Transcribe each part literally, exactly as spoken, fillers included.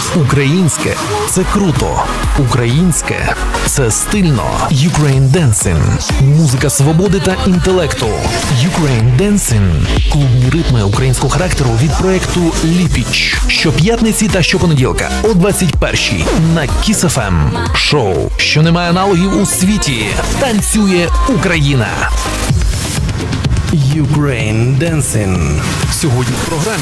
Українське – це круто. Українське – це стильно. Ukraine Dancing. Музика свободи та інтелекту. Ukraine Dancing. Клубні ритми українського характеру від проєкту Ліпіч. Щоп'ятниці та щопонеділка о двадцять першій на Kiss еф ем. Шоу, що не має аналогів у світі. Танцює Україна. Ukraine Dancing. Сьогодні в програмі.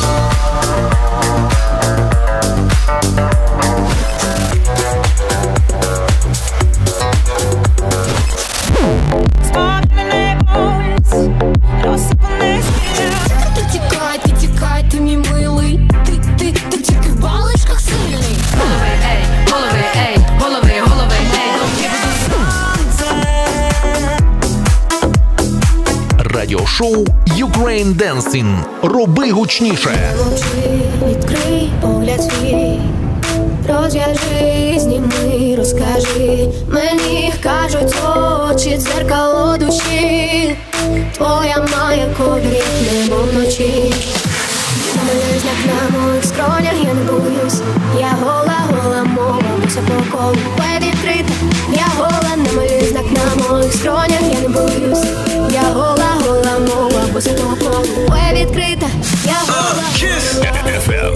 Тікай, ти тікай, ти мій милий. Ти, ти, ти тільки в баличках сильний. Голови, ей, голови, ей, голови, голови, ей. Радіошоу Ukraine Dancing. Роби гучніше. Мовчи, відкрий погляд свій. Розв'яжи, зніми, розкажи. Мені кажуть очі, дзеркало душі. Твоя має колір, небо вночі. Намалюй знак на моїх скронях, я не боюсь. Я гола, гола мова, усе по колу відкрита. Я гола, намалюй знак на моїх скронях, я не боюсь. Я гола, гола мова, усе по колу відкрита. Я гола, Kiss еф ем.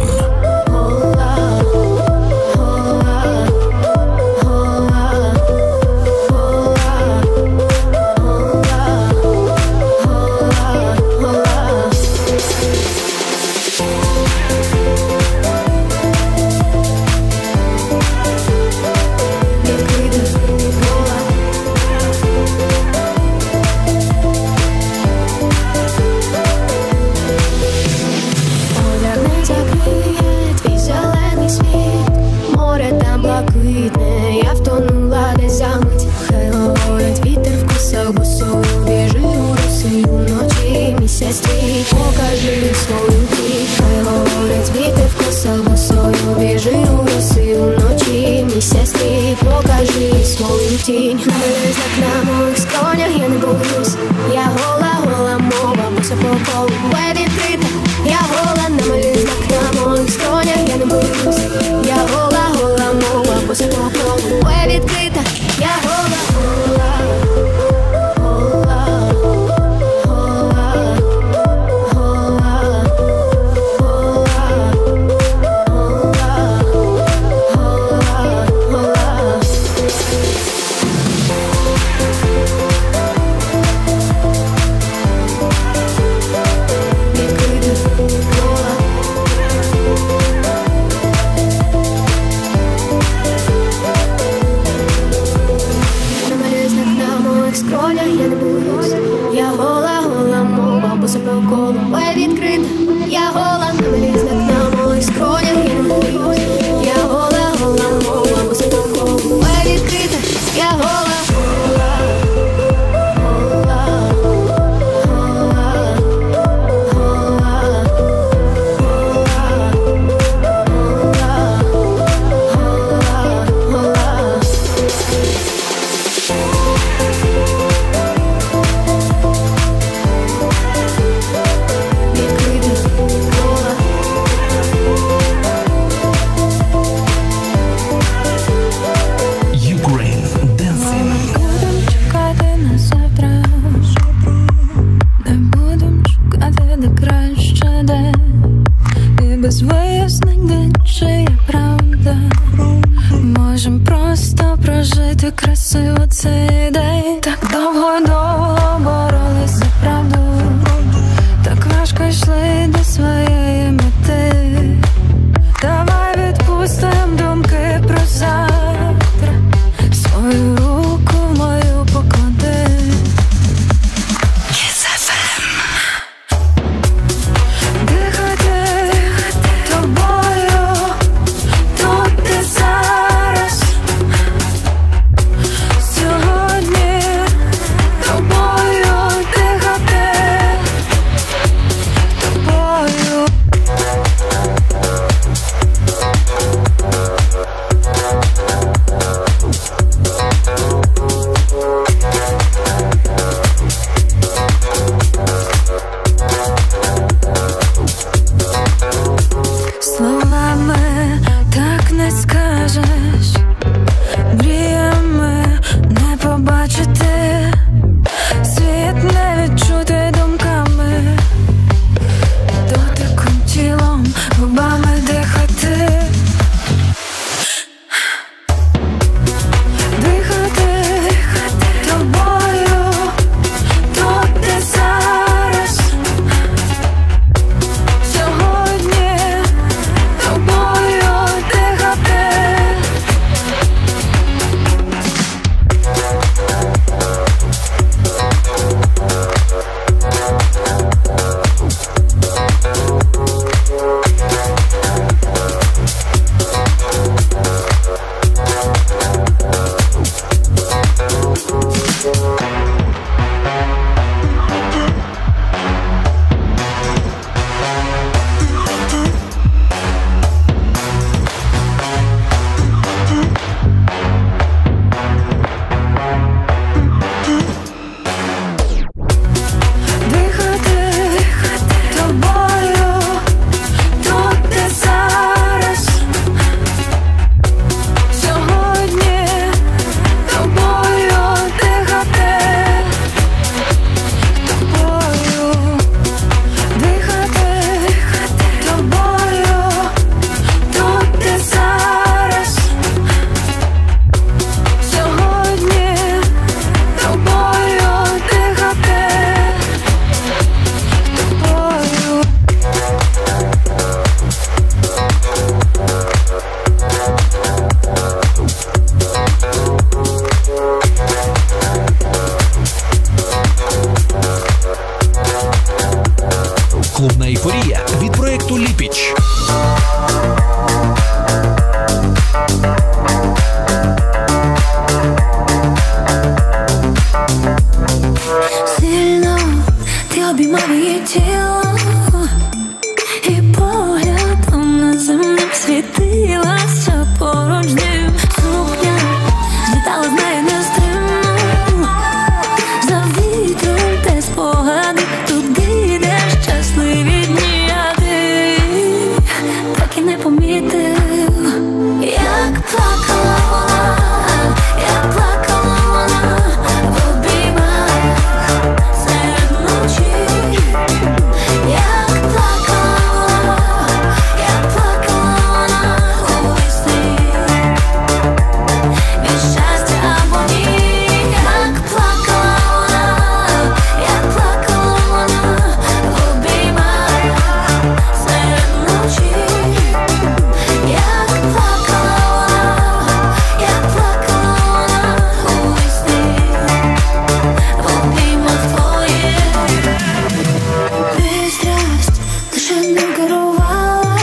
я втонула десь за мить. Хай говорить вітер в косах, босою біжи у роси вночі. Місяць твій, покажи свою тінь. Хай говорить вітер в косах, босою біжи у роси вночі. Місяць твій, покажи свою тінь. Намалюй знак на моїх скронях, я не боюсь. Я гола, гола мова, боса по колу відкрита. Я гола, намалюй знак на моїх скронях, я не боюсь. Я гола, гола мова, боса по колу відкрита. Я гола, гола, гола, гола, гола, гола, гола, гола. Я не боюсь, я гола, гола мова, бо себе в колу відкрита. Я гола, намалюй знак на моїх скронях, я не боюсь. Я гола, гола мова, бо себе в колу відкрита. Я гола, гола, гола, гола, гола, гола, гола, гола. Без вияснень, де чия правда. Можем просто прожити красиво цей день. Так довго-довго боролись за правду, так важко йшли до своєї мети. Давай відпустим думки про завтра, свою руку в мою поклади. Kiss еф ем. Тобою тут і зараз. Сьогодні Сильно ти обіймав її тіло, і поглядом неземним світилася поруч ним. Сукня злітала з неї нестримно, за вітром те спогади, туди йдеш щасливі дні, а ти так і не помітив, як плакала вона, як плакала вона в обіймах серед ночі, як плакала вона, як плакала вона у весні, від щастя або ні, як плакала вона, як плакала вона в обіймах серед ночі, як плакала вона, як плакала вона у весні, в обіймах твоїх. Пристрасть лише ним керувала,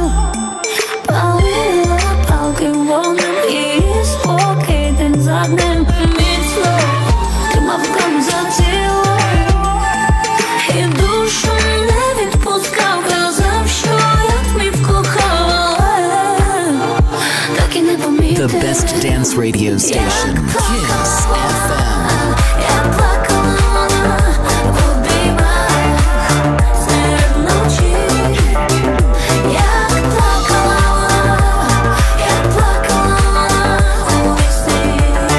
палила палки вогнем, і спокій день за днем міцно тримав руками за тіло, і душу не відпускав, казав, що я вмів кохала, так і не помітив. The best dance radio station, Kiss F M. Як плакала вона в обіймах серед ночі, як плакала вона, як плакала вона у весні,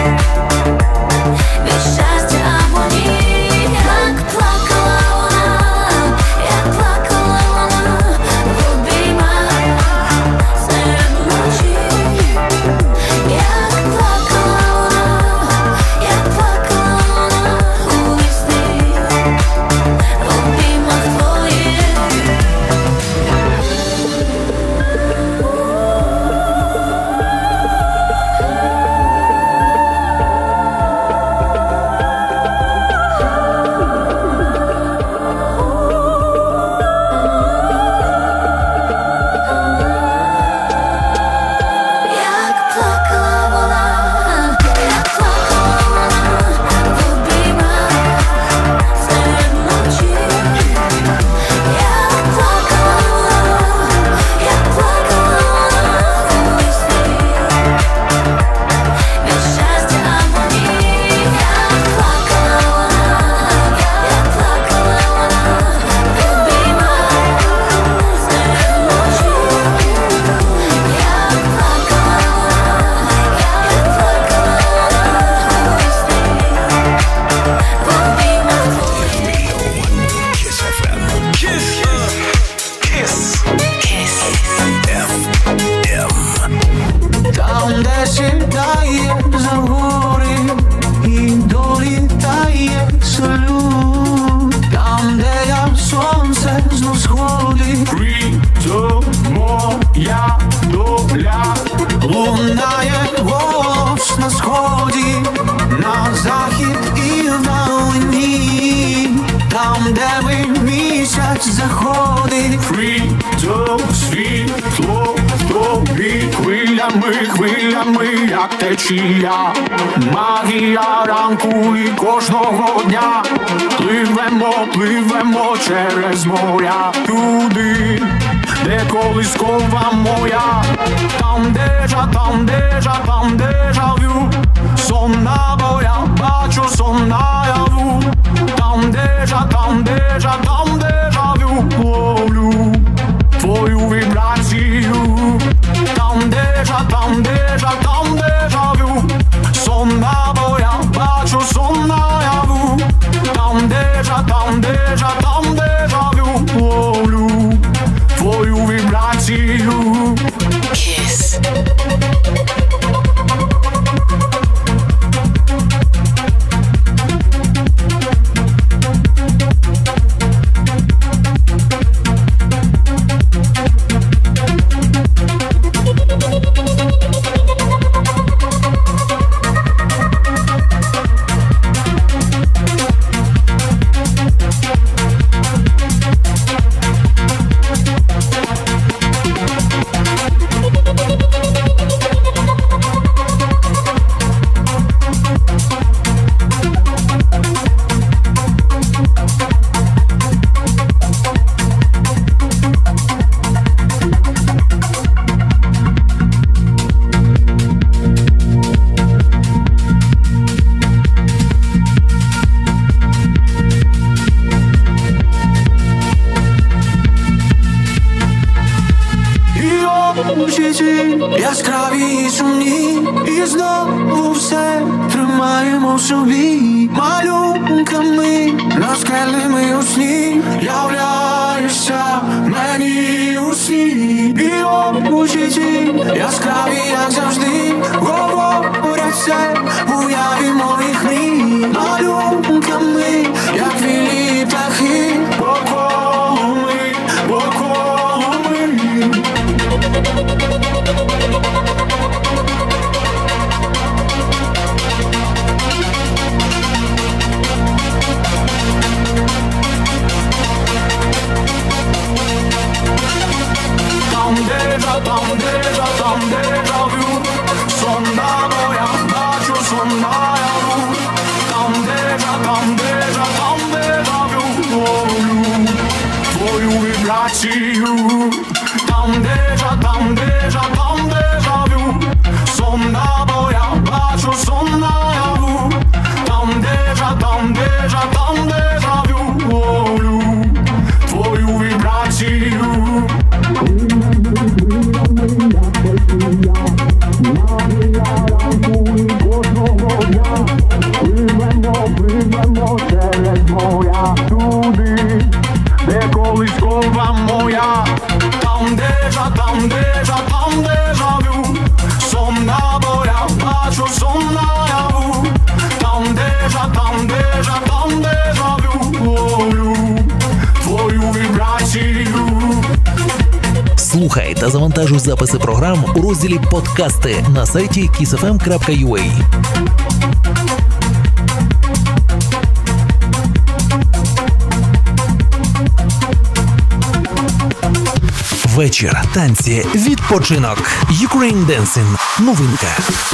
від щастя або ні, як плакала вона, як плакала вона в обіймах серед ночі, як плакала вона, як плакала вона у весні, в обіймах твоїх. Як плакала вона, як плакала вона в обіймах серед ночі, як плакала вона, як плакала вона у весні, від щастя або ні, як плакала вона, як плакала вона в обіймах серед ночі, як плакала вона, як плакала вона у весні, в обіймах твоїх. Kiss еф ем. Kiss. Kiss. Kiss еф ем. Там, де сідає за гори і долітає салют, там, де я сонце знов сходить, прийде моя доля, лунає голос на сході, на захід і вдалині, там, де ви місяць заходить, прийде світло тобі хвилями, хвилями, як течія, магія ранку і кожного дня, пливемо, пливемо через моря, туди, де колискова моя, там дежа, там дежа, там дежавю, сон набоя, бачу сон наяву, там дежа, там дежа, там дежавю, ловлю твою вібрацію, там дежа, там дежа, там дежавю, сон набоя, бачу сон наяву, там дежа, там дежа, там дежавю, ловлю твою вібрацію. Kiss. у житті яскраві і сумні, і знову все тримаємо в собі. Малюнками наскельними у сні являєшся мені у сні. І у житті яскраві, як завжди, говорять все в уяві моїх мрій. Малюнками, як вільні птахи, по колу ми, по колу ми. Там déjà, там déjà, там déjà vu. Сонна моя, бачу, сонна яву. Там déjà, там déjà, там déjà vu. Твою, твою вібрацію. Там déjà, там déjà, там déjà vu. Сонна моя, бачу, сонна яву. Там déjà, там déjà, там déjà vu. Твою, твою вібрацію. Пливемо через моря туди, де колискова моя. Там déjà, там déjà, там déjà vu. Сонна моя, бачу, сонна яву. Там déjà, там déjà, там déjà vu. Ловлю твою вібрацію. Слухай та завантажуй записи програм у розділі «Подкасти» на сайті кіс еф ем крапка ю а. Вечір, танці, відпочинок. Ukraine Dancing. Новинка.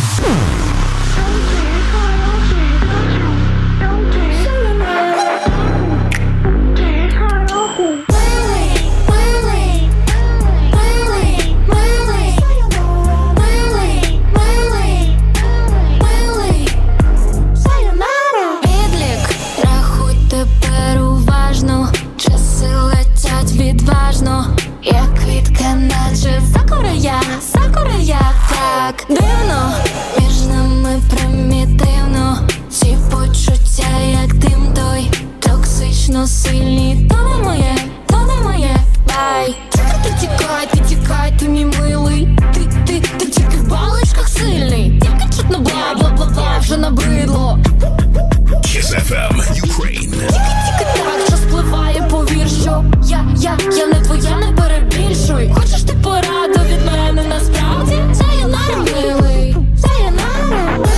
Дивно, між нами примітивно. Ці почуття, як дим той, токсично сильні. То не моє, то не моє. Ай, тільки ти тікай, ти тікай, ти мій милий. Ти, ти, ти тільки в баличках сильний. Тільки чутно бла-бла-бла-бла, вже набридло. кіс еф ем Ukraine. Тільки так, що спливає, повір, що я, я, я не твоя, не перебільшуй. Хочеш ти пораду від мене насправді? Це я наробили, це я наробили.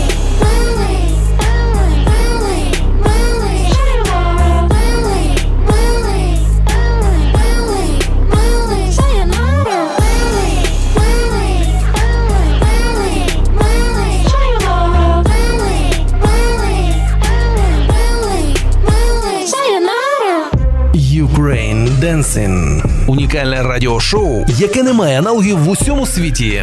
Ukraine Dancing. Унікальне радіошоу, яке не має аналогів в усьому світі.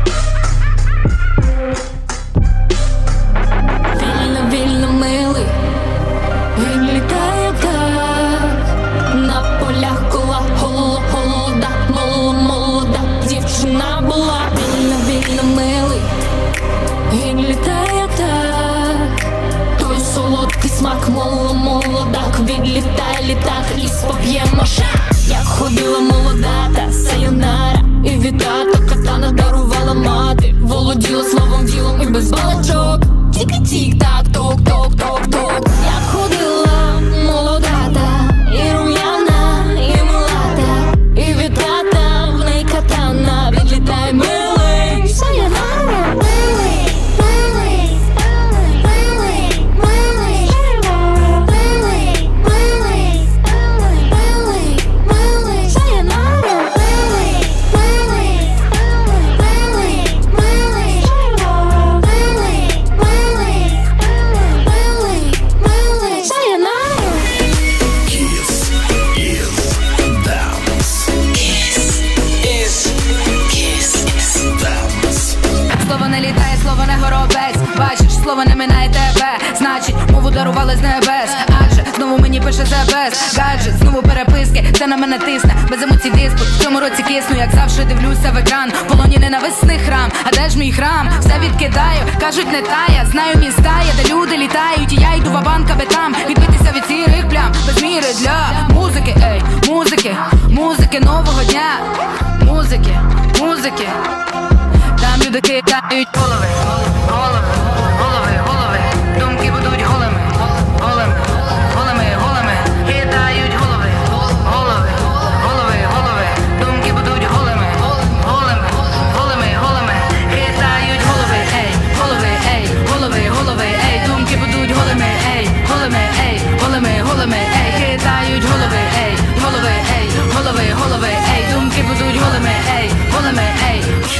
Вільно, вільно, милий, він літає так. На полях кола голо, голода, молода, молода дівчина була. Вільно, вільно, милий, він літає так. Той солодкий смак, моло, молодак, відлітає літак і споп'ємо шах. Як ходила молода та сайонара, і від тата катана дарувала мати. Володіла словом, ділом і без балачок. Тік-тік-так, ток-ток-ток-ток. Як ходила молода та і рум'яна, і милата, і від тата в неї катана. Відлітає милий, сайонара. Милий, милий, милий, милий, милий, милий, милий, милий, сайонара. Милий, милий, милий, милий, милий, милий, сайонара. Kiss is dance. Kiss is, kiss is dance. Слово не літає, слово не горобець. Бачиш, слово не минає тебе. Значить, мову дарували з небес. Адже знову мені пише себе. Гаджет, знову перепис. диски, це на мене тисне, без емоцій диспут. В цьому році кисну, як завжди дивлюся в екран. В полоні ненависних рам, а де ж мій храм? Все відкидаю, кажуть не тая. Знаю міста, я де люди літають, і я йду ва-банк, аби там відбитися від сірих плям. Без міри для музики, ей, музики, музики нового дня. Музики, музики. Там люди кидають голови, голови, голови, голови. Думки будуть голими, голими, голими, голими. Кидають голови, голови, голови, голови. Думки будуть голими, голими, голими, голими. Кидають голови, ей, голови, ей, голови, голови, ей. Думки будуть голими, ей, голими, ей, голими, голими, ей. Кидають голови, ей, голови, ей, голови, голови, ей. Думки будуть голими, ей, голими, ей.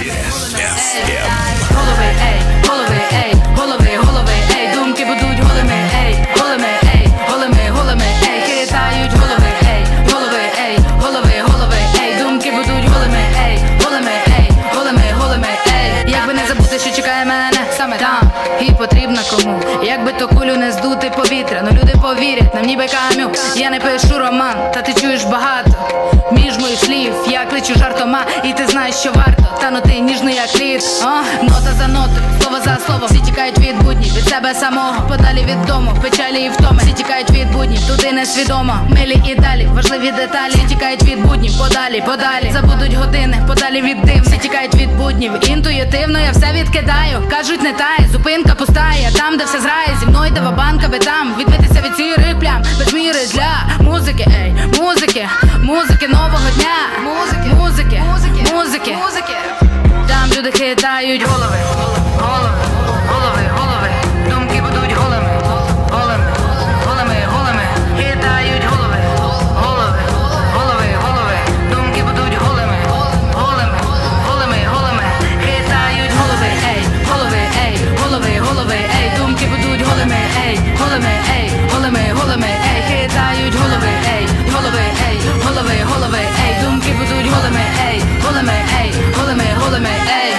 Голови, ей, голови, ей, голови, голови, ей. Думки будуть голими, ей, голими, ей, голими, голими, ей. Кидають голови, ей, голови, ей, голови, голови, ей. Думки будуть голими, ей, голими, ей, голими, голими, ей. Якби не забути, що чекає мене саме там і потрібно кому. Якби то кулю не здути повітря, ну люди повірять, нам ніби кам'ю. Я не пишу роман, та ти чуєш багато між моїх слів, я кличу жартома, і ти знаєш, що варто танути ніжно, як лід. О, нота за нотою, слово за словом. Всі тікають від буднів, від себе самого, подалі від дому, печалі і втоми. Всі тікають від буднів, туди несвідомо. Милі і далі, важливі деталі. Всі тікають від буднів, подалі, подалі. Забудуть години, подалі від дим. Всі тікають від буднів, інтуїтивно я все відкидаю. Кажуть не тає, зупинка пустає. Там, де все зрає, зі мною йде ва-банк, аби там відбитися від сірих плям. Без міри для музики, ей, музики, музики нового дня. Музики, музики, музики, музики, музики. Там люди хитають голови, голови, голови, голови. Думки будуть голими, голими, голими, голими. Хитають голови, голови, голови, голови. Думки будуть голими, голими, голими, голими. Хитають голови, ей, голови, ей, голови, голови, ей. Думки будуть голими, ей, голими, ей, голими, голими, ей. Хитають голови, ей, голови, ей, голови, голови, ей. Думки будуть голими, ей, голими, ей, голими, голими, ей.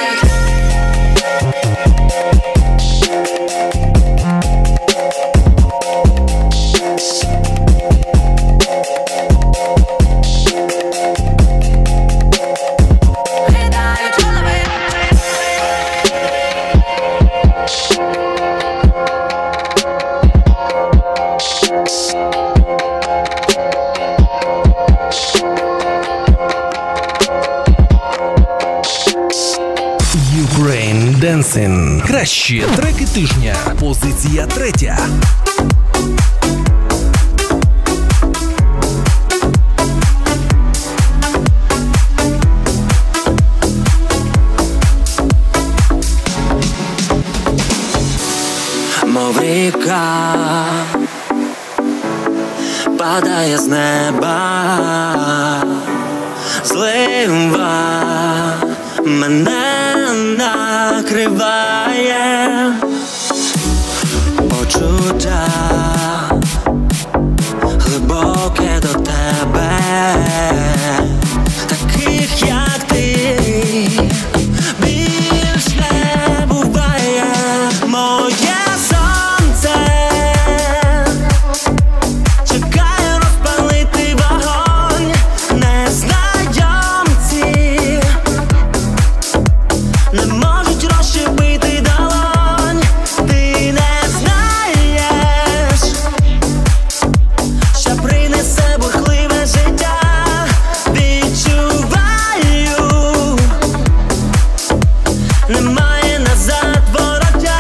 Ukraine Dancing. Кращі треки тижня. Позиція третя. Мов ріка падає з неба, злива мене накриває, почуття глибоке до тебе, таких як ти більш не буває. Моє сонце чекає розпалити вогонь, незнайомці не можуть розщепити долонь. Ти не знаєш, що принесе бурхливе життя. Відчуваю, немає назад вороття.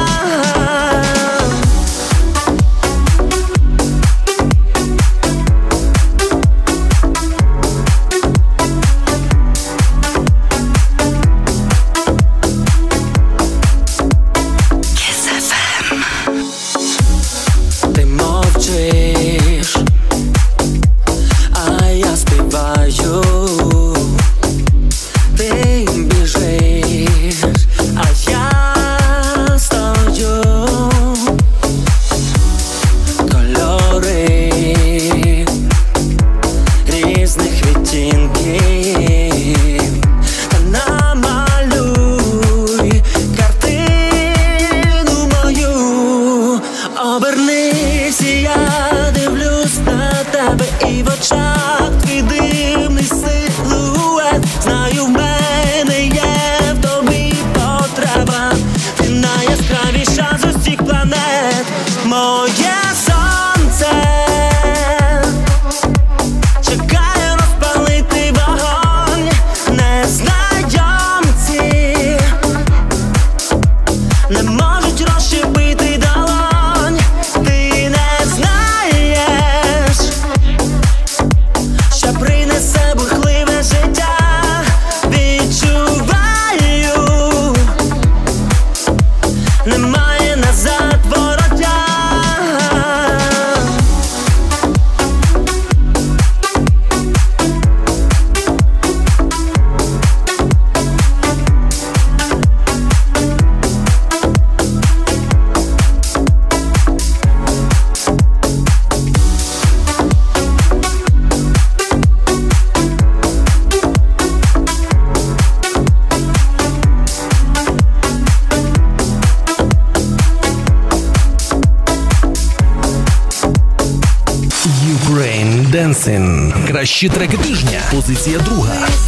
Ти мовчиш, а я співаю. Ти біжиш, а я стою. Кольори різних відтінків, та намалюй картину мою. Обернись, і я дивлюсь на тебе, і в очах знаю, в мене є в тобі потреба. Ти найяскравіша з усіх планет, моє сонце. Чекаю розпалити вогонь, незнайомці не можуть розщепити долонь. Ти не знаєш, що принесе бурхливе життя. Відчуваю, немає назад вороття. Ukraine Dancing. Кращі треки тижня. Позиція друга.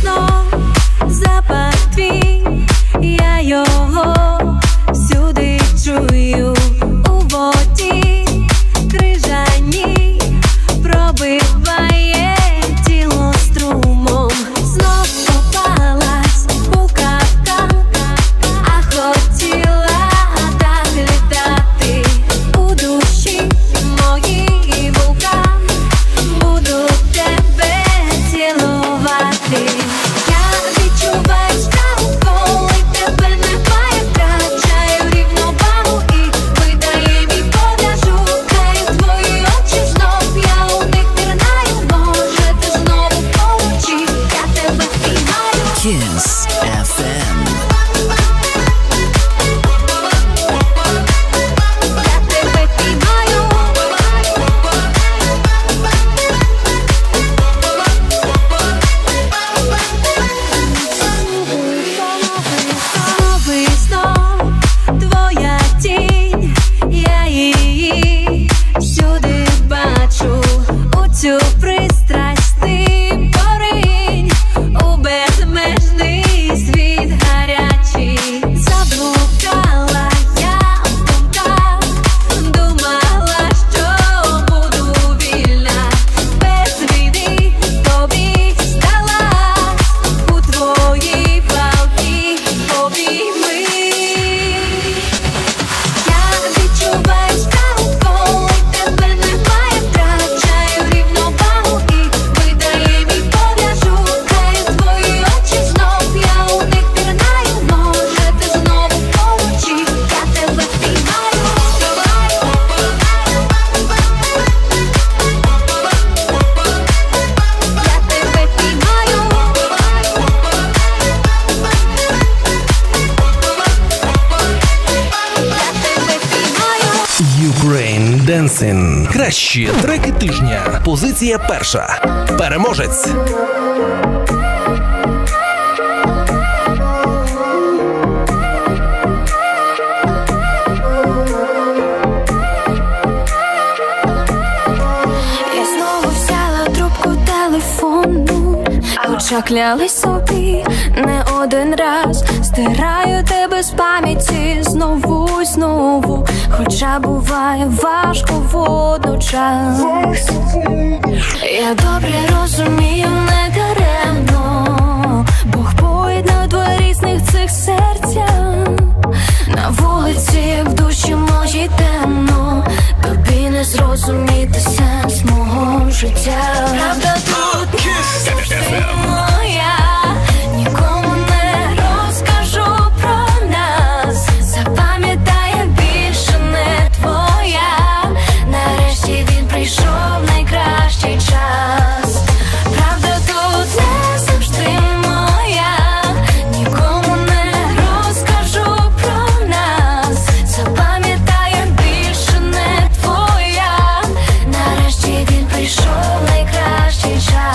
Запах твій, я його всюди чую. У воді крижані пробиває тіло струмом. Знов попалась булкавка, а хотіла так літати. У душі моїй вулкан, буду тебе цілувати. Я відчуваю справу, коли тебе немає. Втрачаю рівновагу і видає мій погляд. Шукаю твої очі знов, я у них пірнаю. Може ти знову поруч, я тебе впіймаю. Kiss еф ем. Я тебе впіймаю. Знову і знов твоя тінь, я її всюди бачу. У цю пристрасть ти поринь, у безмежний світ гарячий. Заблукала я в думках, думала, що буду вільна. Без війни тобі здалась, у твої палки обійми. Я відчуваю справу, коли тебе немає. Втрачаю рівновагу і видає мій погляд. Шукаю твої очі знов, я у них пірнаю. Може ти знову поруч, я тебе впіймаю. Я тебе впіймаю. Я тебе впіймаю. Ukraine Dancing. Кращі треки тижня. Позиція перша. Переможець. Я знову взяла трубку телефону, хоча клялась собі не один раз. Стираю тебе з пам'яті знову й знову, хоча буває важко водночас. Я добре розумію, не даремно Бог поєднав два різних цих серця. На вулиці в душі моїй темно, тобі не зрозуміти сенс мого життя. Правда тут завжди моя, нікому не розкажу про нас. Запам'ятай, я більше не твоя. Нарешті він прийшов, найкращий час. Правда тут не завжди моя, нікому не розкажу про нас. Запам'ятай, я більше не твоя. Нарешті він прийшов, найкращий час.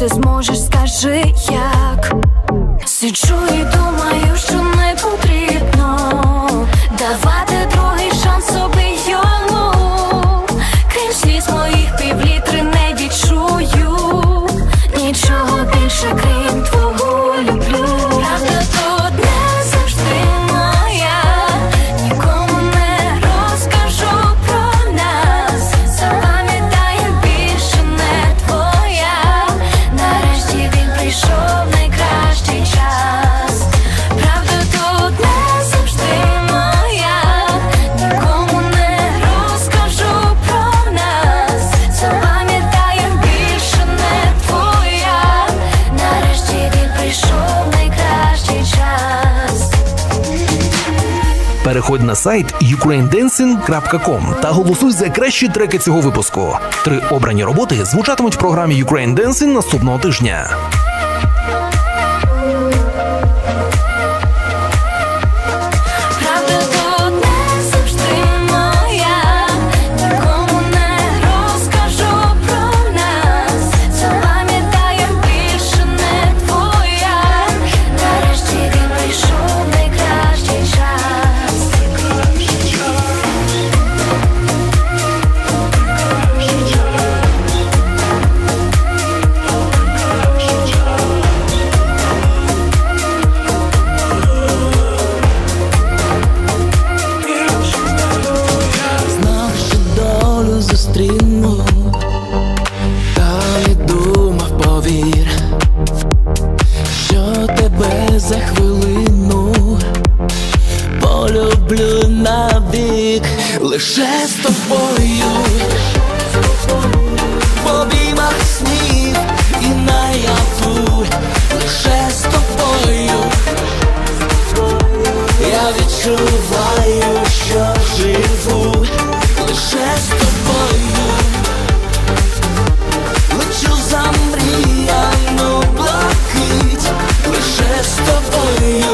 все зможеш, скажи як. Сиджу і думаю, що не потрібно давати другий шанс собі йому. Крім сліз моїх півлітри не відчую нічого більше, крім твого люблю. Правда тут не завжди моя, нікому не розкажу про нас. Запам'ятаю, більше не твоя. Нарешті він прийшов, найкращий час. Правда тут не завжди моя, нікому не розкажу про нас. Запам'ятаю, більше не твоя. Нарешті він прийшов, найкращий час. Переходь на сайт юкрейн денсинг крапка ком та голосуй за кращі треки цього випуску. Три обрані роботи звучатимуть в програмі Ukraine Dancing наступного тижня. Правда тут не завжди моя, нікому не розкажу про нас. Запам'ятаю, більше не твоя. Нарешті він прийшов, найкращий час. Знав, що долю зустріну, та не думав, повір, що тебе за хвилину полюблю навік. Лише з тобою в обіймах снів і наяву. Лише з тобою я відчуваю, що живу. Лише з тобою лечу за мріяну блакить. Лише з тобою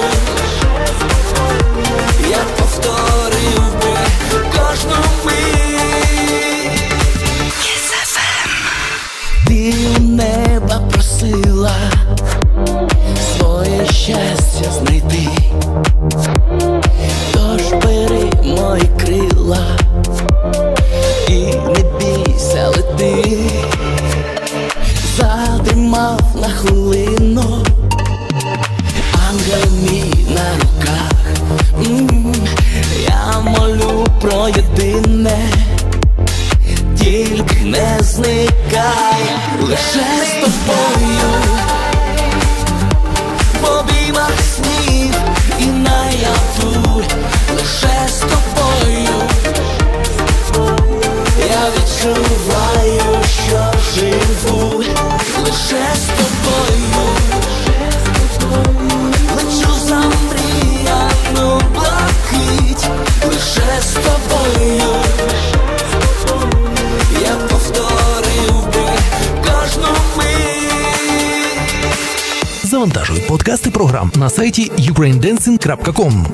я повторив би кожну мить. Ти у неба просила своє щастя знайти. Тож бери мої крила і не бійся, лети. Затримав на хвилину ангел мій на руках. М, Я молю про єдине, тільки не зникай. Лише з тобою в обіймах снів і наяву. Лише з тобою я відчуваю, що живу. Лише з тобою лечу за мріяну блакить. Лише з тобою я повторив би кожну мить. Завантажуй подкасти програм на сайті юкрейн денсинг крапка ком.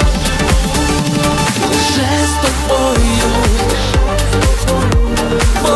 Лише з тобою в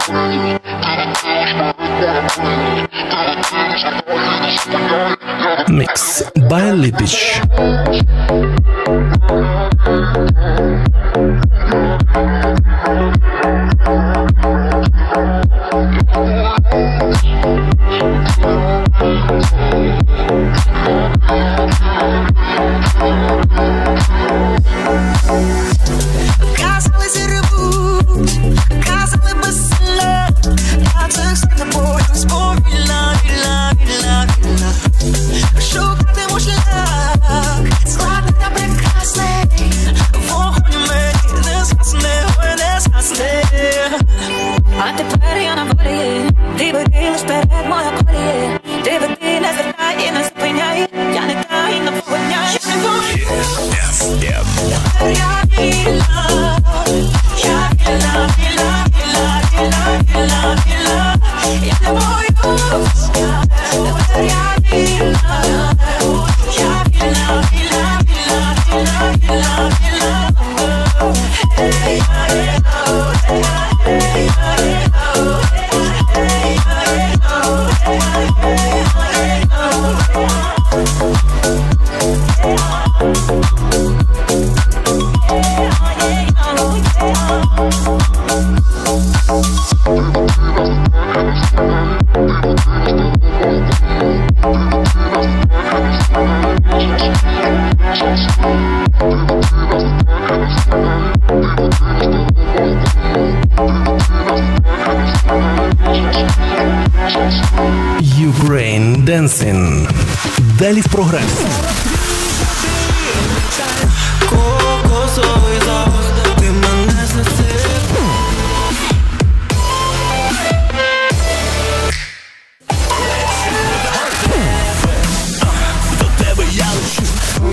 Mix by Lipich. Казали зірвуть, казали безсилля, я цих слів не боюсь, бо вільна, вільна, вільна, вільна. Шукатиму шлях, складний та прекрасний, вогонь у мені не згасне, ой, не згасне. А тепер я на волі, ти веди лиш перед моя коліє, ти веди, не звертай і не зупиняй, я не та і не погодняй, я не волі. Тепер я вільна, я вільна, вільна, вільна, вільна, вільна, вільна, я не боюсь, тепер я вільна, я вільна, вільна, вільна, вільна, вільна, вільна. Hey, hey, oh, hey, hey, oh, hey, hey, oh, hey, hey, Ukraine Dancing. Далі в програмі. Кокосовий запах, ти мене засип. До тебе я лечу.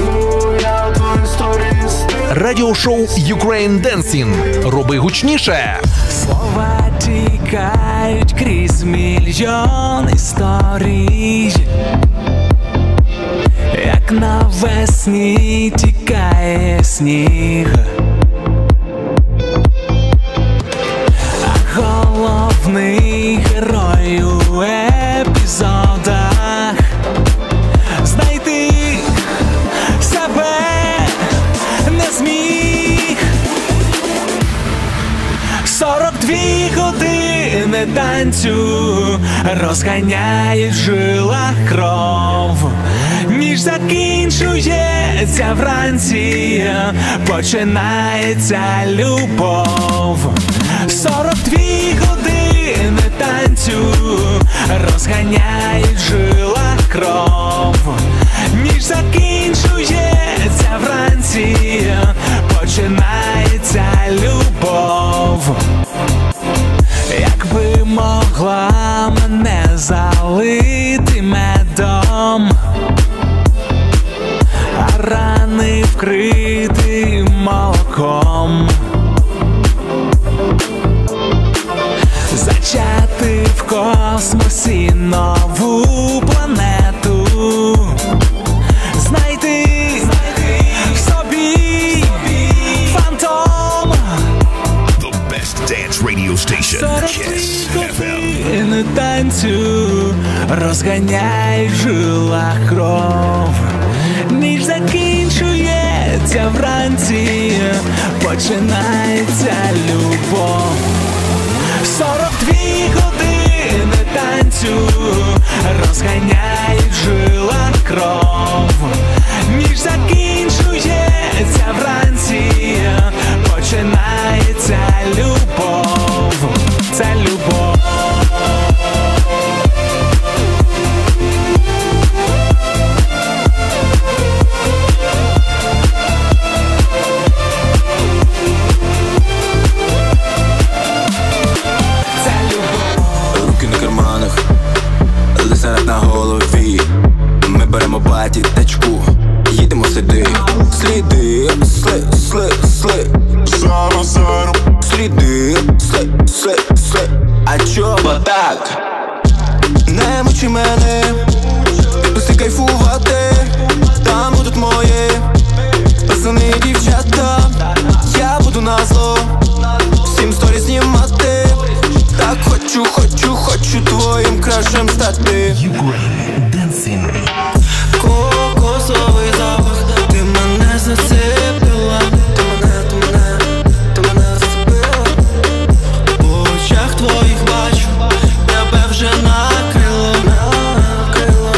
Радіошоу Ukraine Dancing. Роби гучніше. Слова тікають крізь мільйон історій, як навесні тікає сніг, а головний герой у епізодах знайти себе не зміг. Сорок дві години танцю розганяють в жилах кров, ніж закінчується вранці, починається любов. Сорок дві години танцю розганяють в жилах кров, ніж закінчується вранці, починається любов. Якби могла мене залити медом, а рани вкрити молоком, зачати в космосі нову планету, знайти в собі фантом. The best dance radio station, Kiss еф ем. Не танцю розганяй в жилах кров, ніж закінчується вранці, починається любов. Сорок дві години танцю розганяй в жилах кров, ніж закінчується вранці, починається любов. Це любов. Руки на карманах, лисенок на голові. Ми беремо баті, тачку, їдемо сюди. Сліди, сли, сли, сли. Зараз, зараз. Сліди, сли, сли, сли. А чо бо так? Не мучи мене, відпусти кайфувати. Там будуть мої пацани, дівчата. Я буду назло всім сторі знімати. Так хочу, хочу, хочу твоїм кращим стати. Ukraine Dancing. Кокосовий запах, ти мене зацепила. Ти мене, ти мене, ти мене зацепила. У очах твоїх бачу, тебе вже накрило, накрило.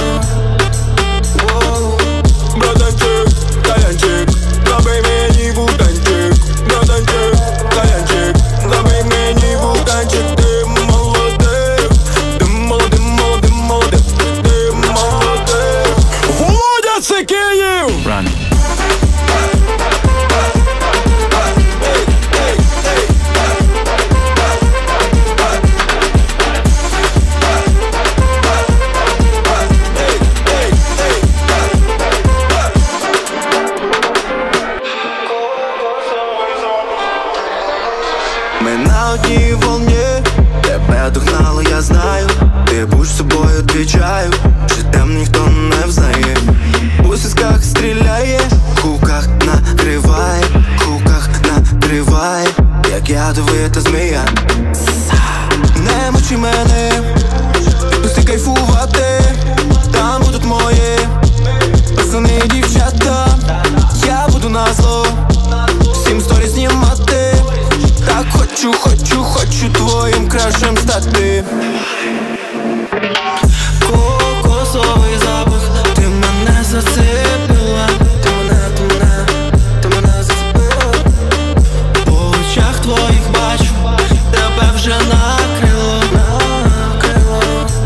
Братанчик, каянчик, забий мені бутанчик. Братанчик, каянчик, забий мені бутанчик. Ти молодець, ти молодець, молодець, молодець, ти молодець. Володя, це Київ! Run. Ми на одній волні, тебе догнало, я знаю. Ти будь собою, відвічаю, життям ніхто не взнає. У сісках стріляє, хуках накриває, хуках накриває, як ядовита змія. Не мучи мене, пусти кайфувати, там будуть мої пацани і дівчата. Я буду назло всім сторі знімати. Так хочу, хочу, хочу твоїм кращим стати. Кокосовий запах, ти мене зацепила. Ти мене, ти мене, ти мене зацепила. По очах твоїх бачу, тебе вже накрило, накрило.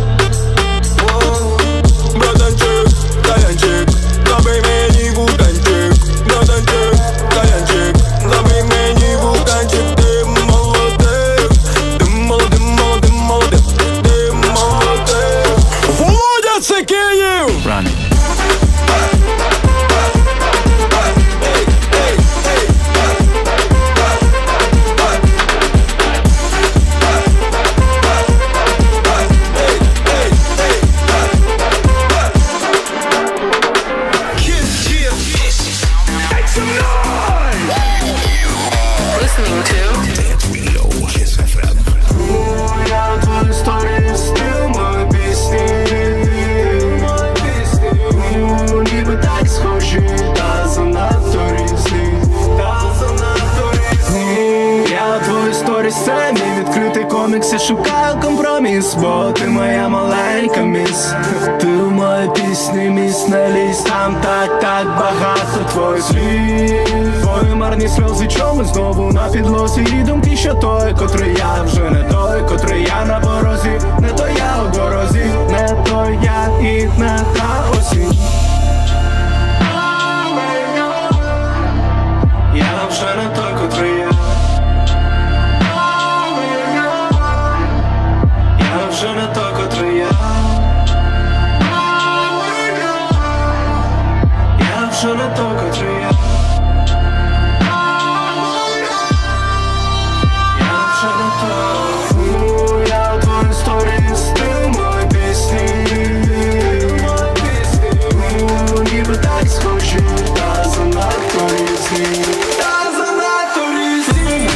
Братанчик, каянчик, забий мені бутанчик. Братанчик, каянчик, забий мені бутанчик. Ти молодець, ти молодець, молодець, молодець, ти молодець. Володя, це Київ! Run. Listening to Dance Radio, Kiss еф ем. Я твою історію, стил мої пісні. Ну, ніби так схожі, та занадто різні, та занадто різні. Я твою історію, це мій відкритий комікс. Я шукаю компроміс, бо ти моя маленька міс. Ти в моїй пісні, міс, не лізь. Там так, так багато твоїх слів. Твої марні сльози, чому знову на підлозі. І думки, що той, котрий я, вже не той, котрий я на порозі. Не той я у дорозі, не той я і не та осінь. Я вже не той, котрий я. Я вже не той, котрий я. Я вже не той, котрий я. Я вже не той. Ну, я твою історію, стил мої пісні. Ну, ніби так схожі, та занадто різні, та занадто різні.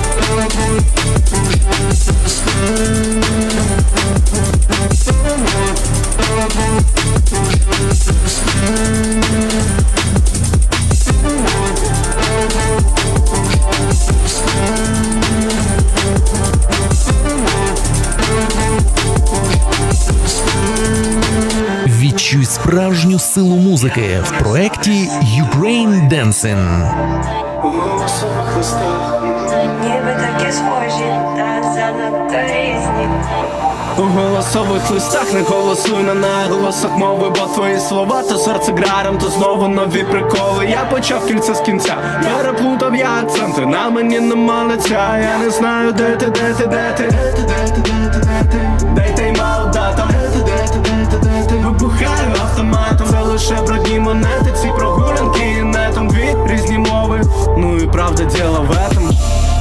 Відчуй справжню силу музики в проєкті Ukraine Dancing. У голосових листах, Ніби такі схожі, та занадто різні. у голосових листах не голосуй на наголосах мови, бо твої слова то серце грарем, то знову нові приколи. Я почав кільце з кінця, переплутав я акценти, на мені нема лиця. Я не знаю, де ти, де ти, де ти, де ти, де ти, де ти, де ти, де ти, мав дата, де ти, де ти, де ти, де ти, вибухаю автоматом. Це лише брудні монети, ці прогулянки інетом, дві різні мови, ну і правда діло в этом.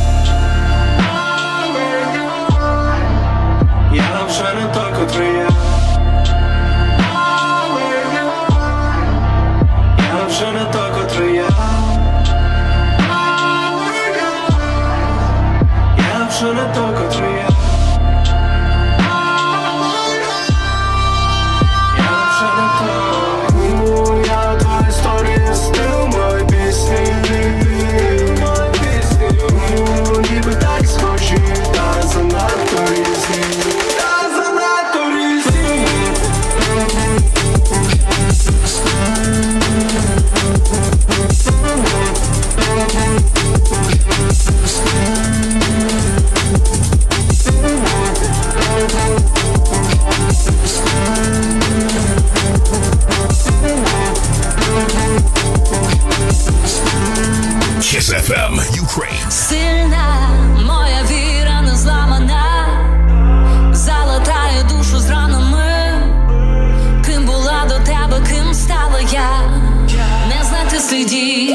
Я вже не той, котрий я. Я вже не той, котрий я. Я вже не той, котрий я.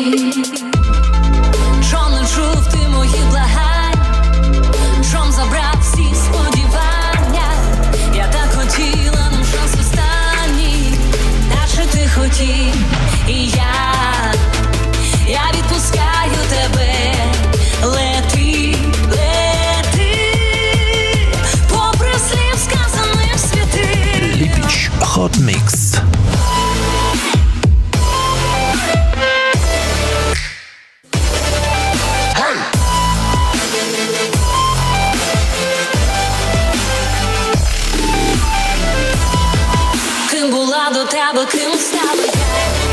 Чом не чув ти моїх благань, чом забрав всі сподівання. Я так хотіла, нам шанс останній, наче ти хотів, і я, я відпускаю тебе. Лети, лети, попри слів сказаних світи. Ліпіч Hot Mix. Ким була до тебе, ким стала я.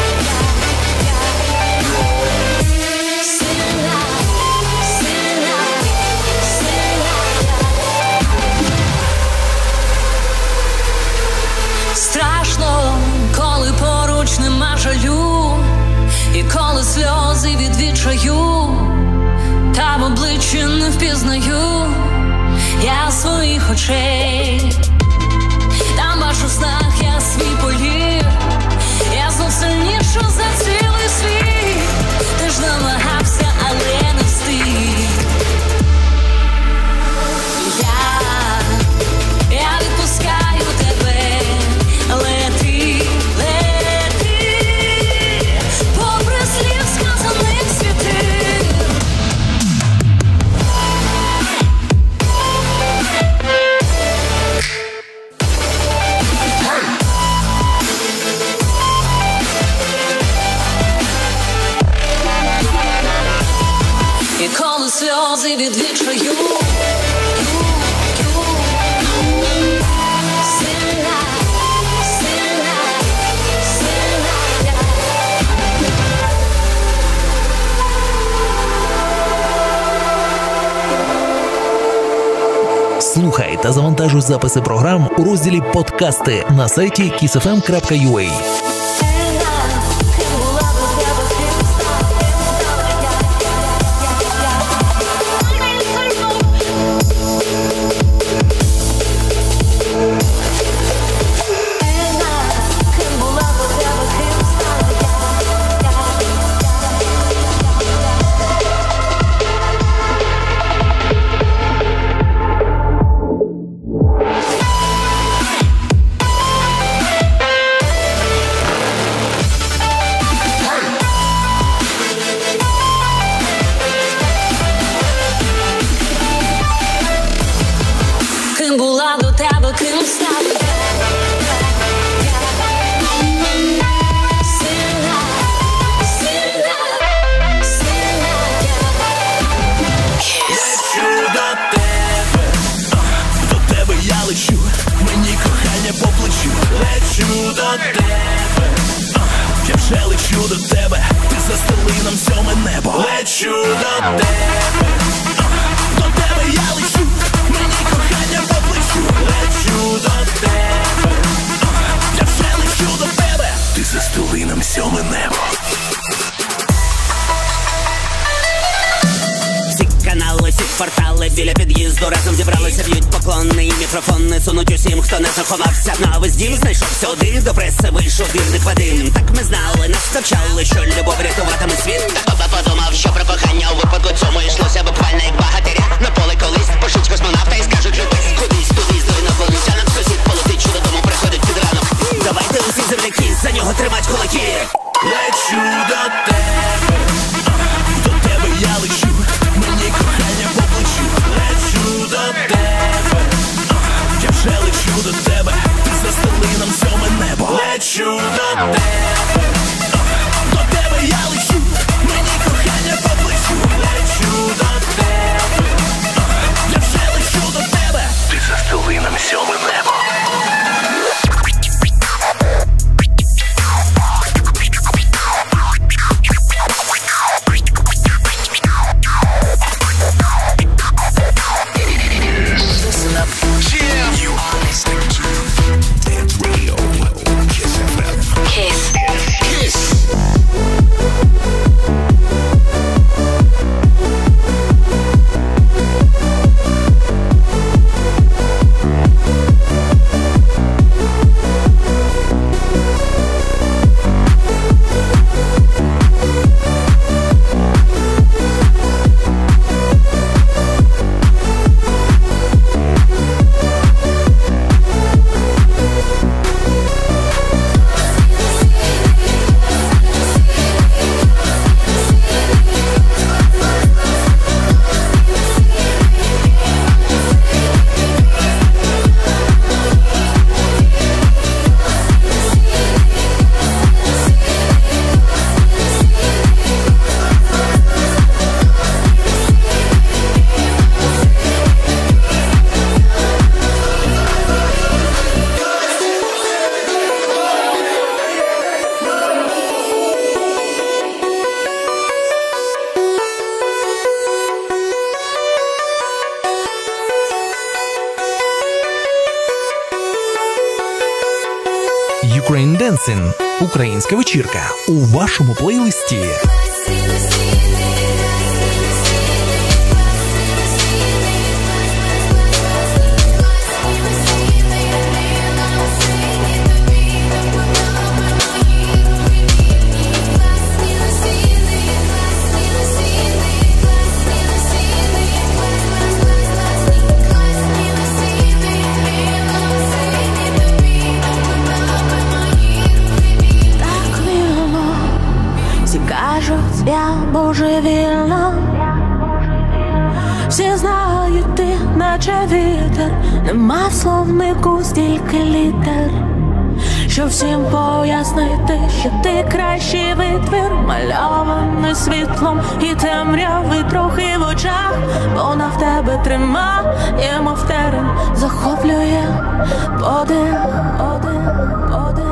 Страшно, коли поруч нема жалю, і коли сльози від відчаю, та в обличчі не впізнаю я своїх очей. Там бачу в снах я свій полів, я знов сильніша за цілий світ. Ти ж намагався, але не встиг. Я, я відпускаю тебе. Лети, лети, попри слів сказаних світів. І коли сльози від відчаю, сильна, сильна, сильна я. Слухай та завантажуй записи програм у розділі «Подкасти» на сайті кіс еф ем крапка ю а. Ким була до тебе, ким стала я. Сильна, сильна, сильна я. Лечу до тебе, до тебе я лечу, мені кохання по плечу. Лечу до тебе, я вже лечу до тебе, ти застели нам сьоме небо. Лечу до тебе, до тебе я лечу, мені кохання по плечу. Лечу до тебе, я вже лечу до тебе, ти застели нам сьоме небо. Канали, всі квартали біля під'їзду разом зібралися, б'ють поклони і мікрофони сунуть усім, хто не заховався. На весь дім знайшовся один, до преси вийшов вірник Вадим. Так ми знали, нас навчали, що любов рятуватиме світ. Та подумав, що про кохання у випадку цьому йшлося буквально як багатиря. На поле колись пошлють космонавта і скажуть любись кудись туди, з інопланетянам сусід полетить, що додому приходить під ранок. Давайте усі земляки, за нього тримать кулаки. Лечу до тебе, до тебе я лечу, мені кохання по плечу. Лечу до тебе, я вже лечу до тебе, ти застели нам сьоме небо. Лечу до тебе, до тебе я лечу, мені кохання по плечу. Лечу до тебе, я вже лечу до тебе, Ukraine Dancing – українська вечірка у вашому плейлисті. Я божевільна, всі знають, ти наче вітер, нема в словнику стільки літер, що всім пояснити, що ти кращий витвір, мальований світлом і темряви трохи в очах, вона в тебе тримає, мов терен, захоплює подих, подих, подих.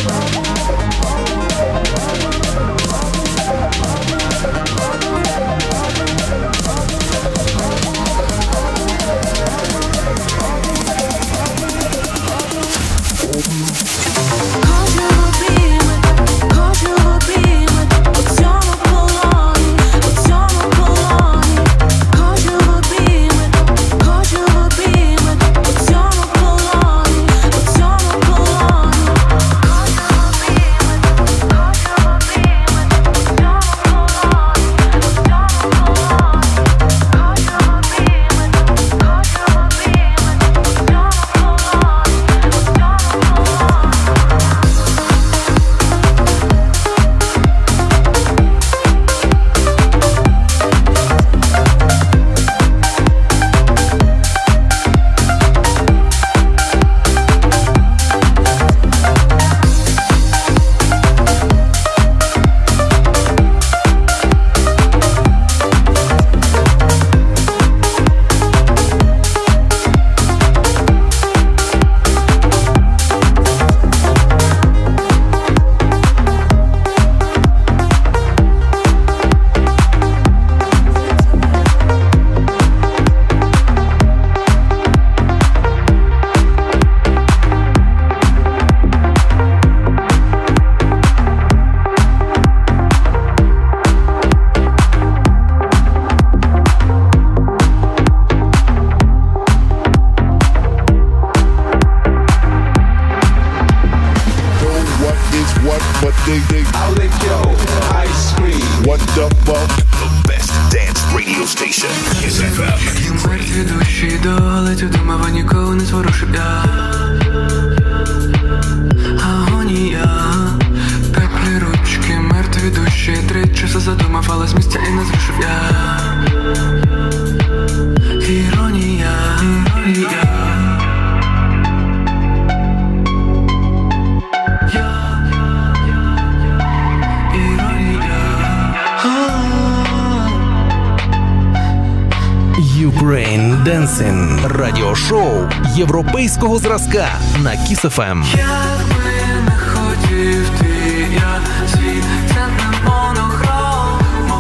Ukraine Dancing – радіошоу європейського зразка на Kiss еф ем. Як би не хотів ти, я світ, це не монохром,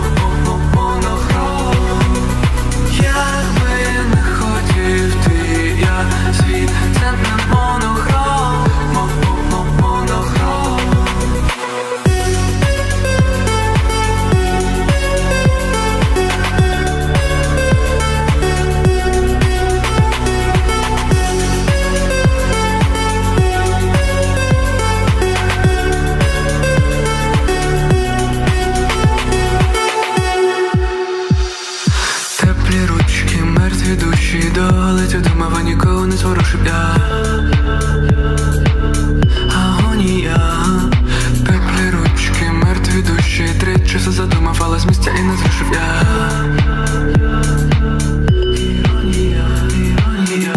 монохром. Як би не хотів ти, я світ, це не монохром, монохром. Душі долетю, думав, ніколи не зворушив я. Агонія, теплі ручки, мертві душі, три часи задумав, але з місця і не зрушив я. Іронія, іронія.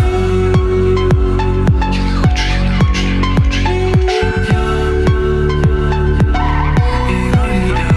Я не хочу, я не хочу, я не хочу, я не хочу. Я, іронія.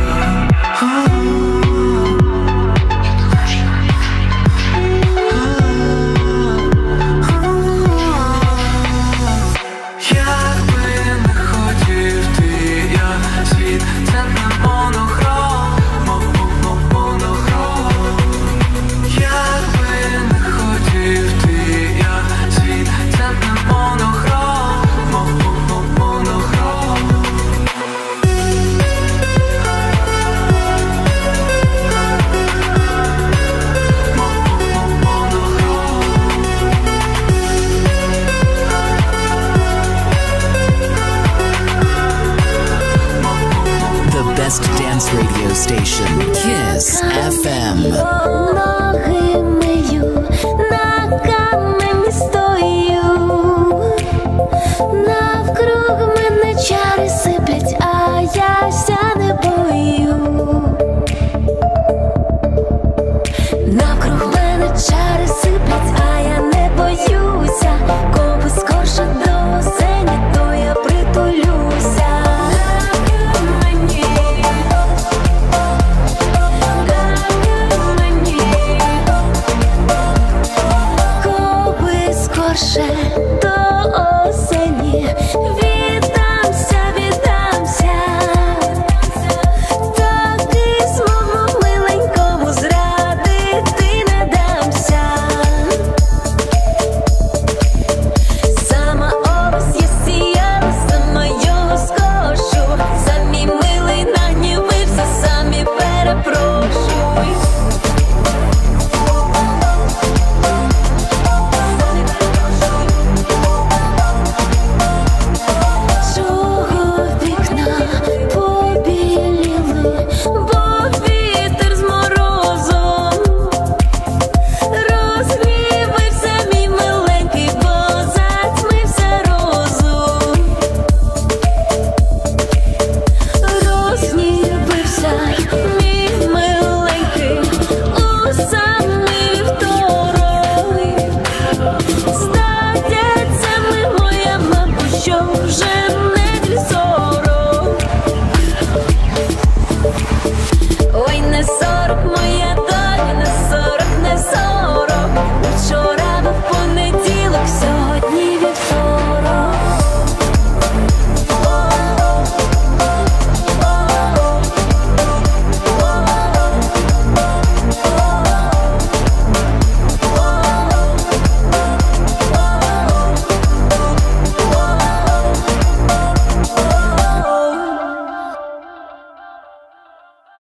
dance radio station, Kiss еф ем. Ноги мию, на камені стою, навкруг мене чари сиплять, а я ся не бою. Навкруг мене чари сиплять, а я не боюся. Коби скорше до осені, то я притулюся. Мені, мені, коби скорше до